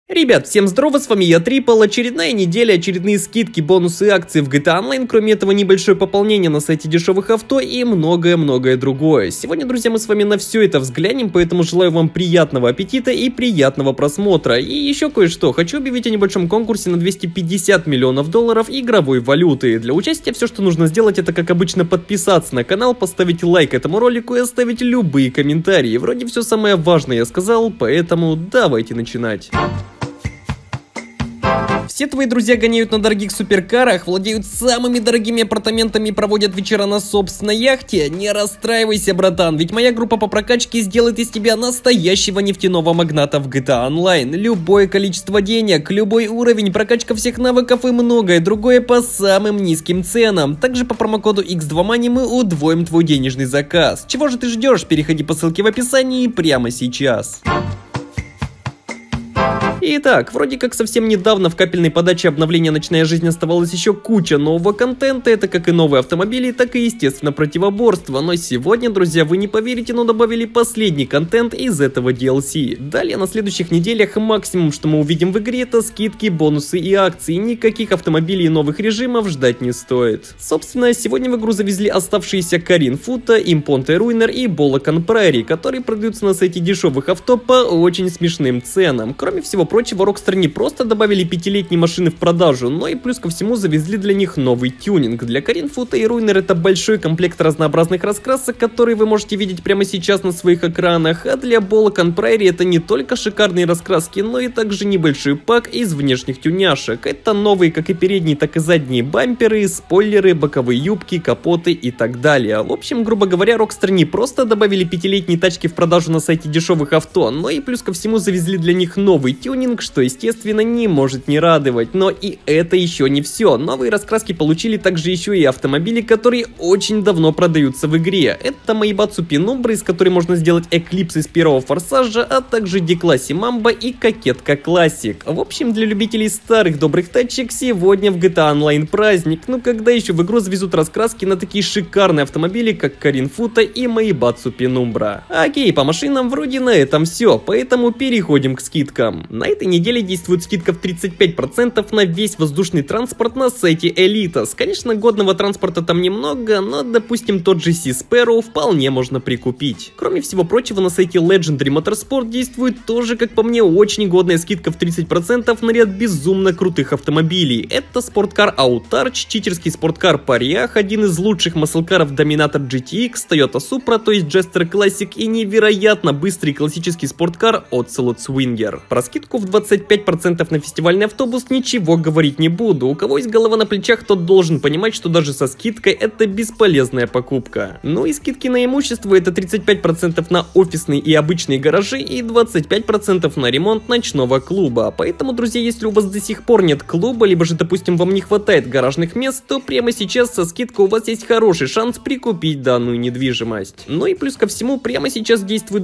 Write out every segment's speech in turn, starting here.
Ребят, всем здорово, с вами я Трипл, очередная неделя, очередные скидки, бонусы и акции в GTA Online, кроме этого небольшое пополнение на сайте дешевых авто и многое-многое другое. Сегодня, друзья, мы с вами на все это взглянем, поэтому желаю вам приятного аппетита и приятного просмотра. И еще кое-что, хочу объявить о небольшом конкурсе на 250 миллионов долларов игровой валюты. Для участия все, что нужно сделать, это, как обычно, подписаться на канал, поставить лайк этому ролику и оставить любые комментарии. Вроде все самое важное я сказал, поэтому давайте начинать. Все твои друзья гоняют на дорогих суперкарах, владеют самыми дорогими апартаментами и проводят вечера на собственной яхте? Не расстраивайся, братан, ведь моя группа по прокачке сделает из тебя настоящего нефтяного магната в GTA Online. Любое количество денег, любой уровень, прокачка всех навыков и многое другое по самым низким ценам. Также по промокоду X2Money мы удвоим твой денежный заказ. Чего же ты ждешь? Переходи по ссылке в описании прямо сейчас. Итак, вроде как совсем недавно в капельной подаче обновления «Ночная жизнь» оставалась еще куча нового контента, это как и новые автомобили, так и, естественно, противоборство. Но сегодня, друзья, вы не поверите, но добавили последний контент из этого DLC. Далее на следующих неделях максимум, что мы увидим в игре, это скидки, бонусы и акции. Никаких автомобилей и новых режимов ждать не стоит. Собственно, сегодня в игру завезли оставшиеся Карин Фута, Импонте Руинер и Болокан Прайри, которые продаются на сайте дешевых авто по очень смешным ценам. Кроме всего прочего, Rockstar не просто добавили 5-летние машины в продажу, но и плюс ко всему завезли для них новый тюнинг. Для Карин Фута и Руинер это большой комплект разнообразных раскрасок, которые вы можете видеть прямо сейчас на своих экранах, а для Болокан Прайри это не только шикарные раскраски, но и также небольшой пак из внешних тюняшек. Это новые как и передние, так и задние бамперы, спойлеры, боковые юбки, капоты и так далее. В общем, грубо говоря, Rockstar не просто добавили 5-летние тачки в продажу на сайте дешевых авто, но и плюс ко всему завезли для них новый тюнинг, что, естественно, не может не радовать. Но и это еще не все. Новые раскраски получили также еще и автомобили, которые очень давно продаются в игре. Это Maybach Penumbra, из которой можно сделать Эклипс из первого Форсажа, а также D-классе Mamba и Кокетка Classic. В общем, для любителей старых добрых тачек сегодня в GTA Online праздник. Ну когда еще в игру завезут раскраски на такие шикарные автомобили, как Карин Фута и Maybach Penumbra. Окей, по машинам вроде на этом все, поэтому переходим к скидкам. На этой неделе действует скидка в 35% на весь воздушный транспорт на сайте Elitas. Конечно, годного транспорта там немного, но, допустим, тот же Sea Sparrow вполне можно прикупить. Кроме всего прочего, на сайте Legendary Motorsport действует тоже, как по мне, очень годная скидка в 30% на ряд безумно крутых автомобилей. Это спорткар Autarch, читерский спорткар Pariah, один из лучших маслкаров Dominator GTX, Toyota Supra, то есть Jester Classic, и невероятно быстрый классический спорткар Ocelot Swinger. Про скидку в 25% на фестивальный автобус ничего говорить не буду. У кого есть голова на плечах, тот должен понимать, что даже со скидкой это бесполезная покупка. Ну и скидки на имущество это 35% на офисные и обычные гаражи и 25% на ремонт ночного клуба. Поэтому, друзья, если у вас до сих пор нет клуба, либо же, допустим, вам не хватает гаражных мест, то прямо сейчас со скидкой у вас есть хороший шанс прикупить данную недвижимость. Ну и плюс ко всему, прямо сейчас действует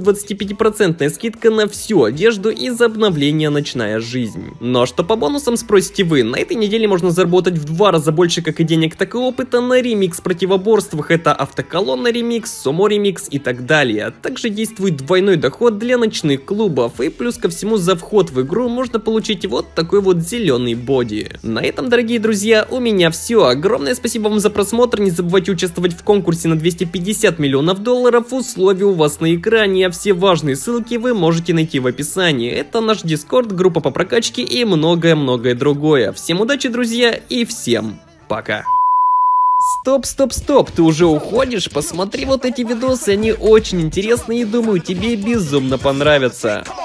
25% скидка на всю одежду из обновления «Ночная жизнь». Но что по бонусам, спросите вы, на этой неделе можно заработать в 2 раза больше как и денег, так и опыта на ремикс противоборствах. Это автоколонна ремикс, сумо ремикс и так далее. Также действует двойной доход для ночных клубов, и плюс ко всему за вход в игру можно получить вот такой вот зеленый боди. На этом, дорогие друзья, у меня все. Огромное спасибо вам за просмотр, не забывайте участвовать в конкурсе на 250 миллионов долларов, условия у вас на экране, а все важные ссылки вы можете найти в описании. Это наш Discord, группа по прокачке и многое-многое другое. Всем удачи, друзья, и всем пока. Стоп, ты уже уходишь? Посмотри вот эти видосы, они очень интересные и думаю, тебе безумно понравятся.